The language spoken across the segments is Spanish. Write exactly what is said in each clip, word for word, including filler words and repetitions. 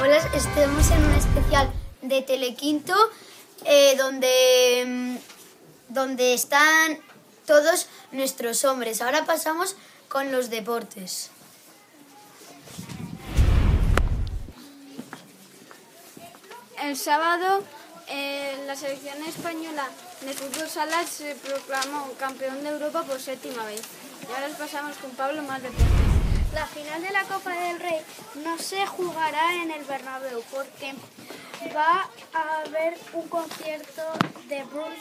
Hola, estamos en un especial de Telequinto eh, donde, donde están todos nuestros hombres. Ahora pasamos con los deportes. El sábado eh, la selección española de fútbol sala se proclamó campeón de Europa por séptima vez. Y ahora pasamos con Pablo más deportes. La final de la Copa del Rey no se jugará en el Bernabéu porque va a haber un concierto de Bruce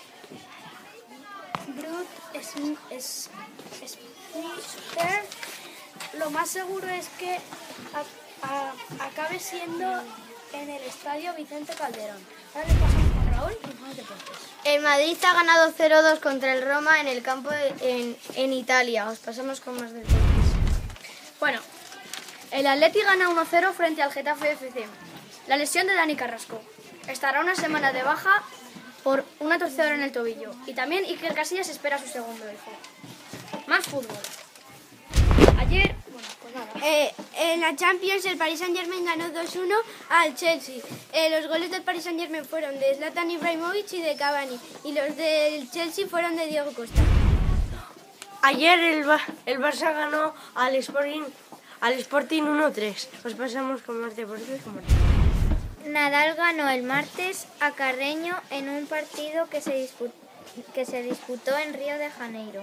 Bruce Springsteen. Lo más seguro es que a, a, acabe siendo en el estadio Vicente Calderón. Ahora le pasamos con Raúl y más deportes. El Madrid ha ganado cero dos contra el Roma en el campo de, en, en Italia. Os pasamos con más deportes. Bueno, el Atleti gana uno cero frente al Getafe F C. La lesión de Dani Carrasco. Estará una semana de baja por una torcedura en el tobillo. Y también Iker Casillas espera su segundo hijo. Más fútbol. Ayer, bueno, pues nada. Eh, en la Champions el Paris Saint-Germain ganó dos uno al Chelsea. Eh, los goles del Paris Saint-Germain fueron de Zlatan Ibrahimovic y de Cavani. Y los del Chelsea fueron de Diego Costa. Ayer el, Ba el Barça ganó al Sporting, al Sporting uno tres. Os pasamos con más deportes. Con más. Nadal ganó el martes a Carreño en un partido que se, disput que se disputó en Río de Janeiro.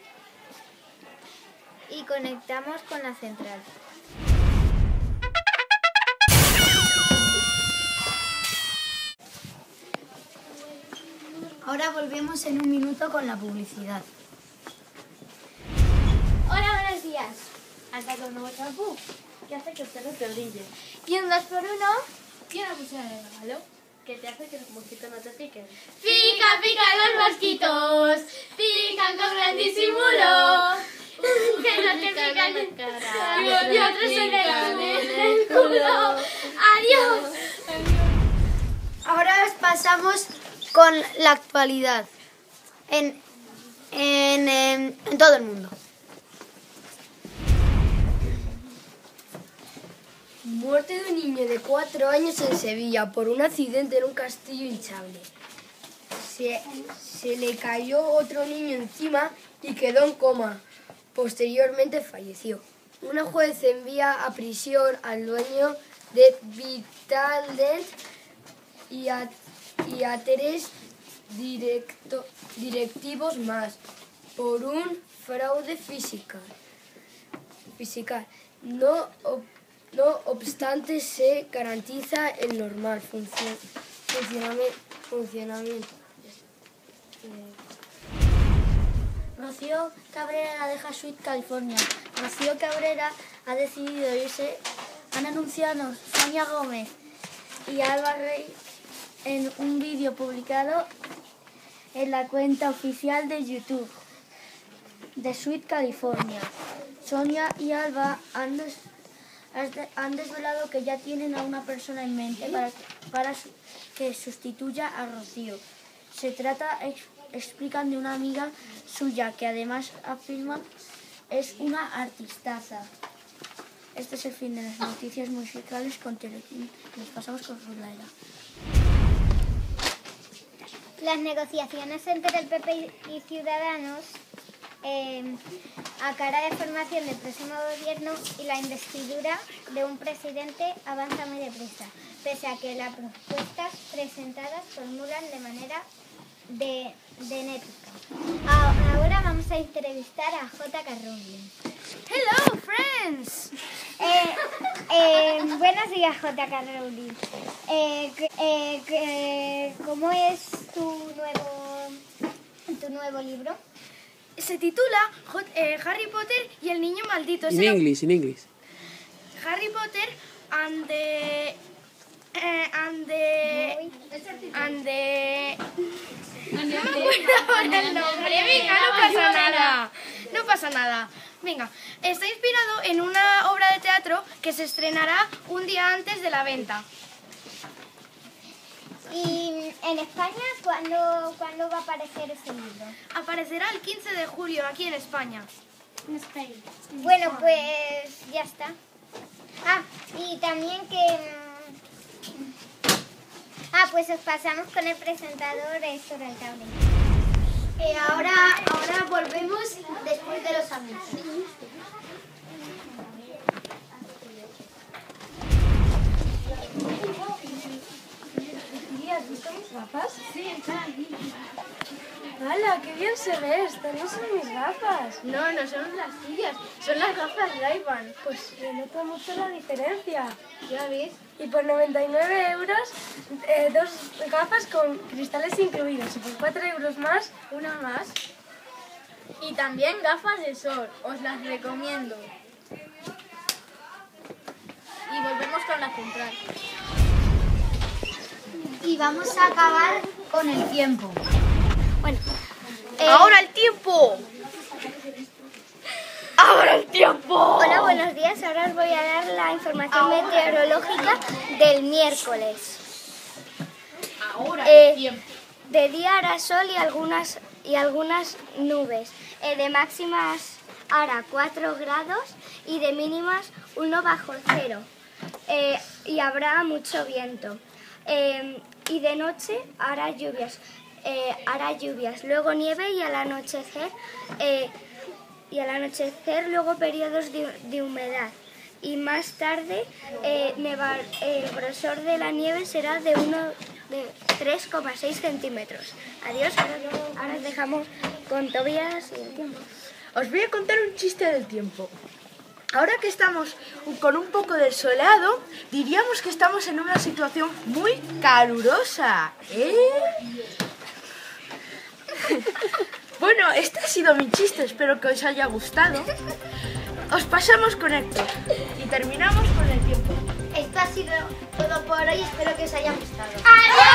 Y conectamos con la central. Ahora volvemos en un minuto con la publicidad. Hola, buenos días. Hasta con un nuevo champú que hace que el pelo te brille. Y un dos por uno. Y una pulsera de regalo que te hace que los mosquitos no te piquen. Pica, pica los mosquitos. Pican con gran disimulo. Que no te pican en cara. Y otros en el culo. Adiós. Ahora os pasamos con la actualidad en, en, en, en todo el mundo. Muerte de un niño de cuatro años en Sevilla por un accidente en un castillo hinchable. Se, se le cayó otro niño encima y quedó en coma. Posteriormente falleció. Una juez envía a prisión al dueño de Vitaldent y a, y a tres directo, directivos más por un fraude fiscal. fiscal. No No obstante, se garantiza el normal funcion funcionamiento. funcionamiento. Rocío Cabrera deja Sweet California. Rocío Cabrera ha decidido irse. Han anunciado Sonia Gómez y Alba Rey en un vídeo publicado en la cuenta oficial de YouTube de Sweet California. Sonia y Alba han, des han desvelado que ya tienen a una persona en mente para, para que sustituya a Rocío. Se trata, ex explican, de una amiga suya que además afirman es una artistaza. Este es el fin de las noticias musicales con Telequinto. Nos pasamos con Rulaira. Las negociaciones entre el P P y Ciudadanos eh, a cara de formación del próximo gobierno y la investidura de un presidente avanza muy deprisa, pese a que las propuestas presentadas formulan de manera de, de ética. Ahora vamos a entrevistar a J K Rowling. Hello, friends. Eh, eh, buenos días, J K Rowling. Eh, eh, eh, ¿Cómo es tu nuevo, tu nuevo libro? Se titula Hot, eh, Harry Potter y el niño maldito. In English, in English. Harry Potter and the... Eh, and the... And the... No me acuerdo ahora el nombre. Venga, no pasa nada. No pasa nada. Venga, está inspirado en una obra de teatro que se estrenará un día antes de la venta. ¿Y en España cuándo, cuándo va a aparecer ese libro? Aparecerá el quince de julio aquí en España. En Spain. Bueno, pues ya está. Ah, y también que... Ah, pues os pasamos con el presentador Héctor Alcalde. Eh, ahora, ahora volvemos después de los amigos. ¿Has visto mis gafas? Sí, están aquí. ¡Hala, qué bien se ve! Estas no son mis gafas. No, no son las tuyas, son las gafas Ray-Ban. Pues se nota mucho la diferencia. ¿Ya ves? Y por noventa y nueve euros, eh, dos gafas con cristales incluidos. Y por cuatro euros más, Una más. Y también gafas de sol, os las recomiendo. Y volvemos con la central. Y vamos a acabar con el tiempo. Bueno, eh, ¡Ahora el tiempo! ¡Ahora el tiempo! hola, buenos días. Ahora os voy a dar la información meteorológica del miércoles. Ahora Eh, el tiempo. De día hará sol y algunas, y algunas nubes. Eh, de máximas hará cuatro grados y de mínimas uno bajo cero. Eh, y habrá mucho viento. Eh, y de noche hará lluvias. Eh, hará lluvias, luego nieve y al anochecer, eh, y al anochecer luego periodos de, de humedad. Y más tarde eh, nevar, el grosor de la nieve será de, uno, de tres coma seis centímetros. Adiós, ahora, ahora os dejamos con Tobías y el tiempo. Os voy a contar un chiste del tiempo. Ahora que estamos con un poco de soleado, diríamos que estamos en una situación muy calurosa, ¿eh? Bueno, este ha sido mi chiste, espero que os haya gustado. Os pasamos con Héctor y terminamos con el tiempo. Esto ha sido todo por hoy, espero que os haya gustado. ¡Adiós!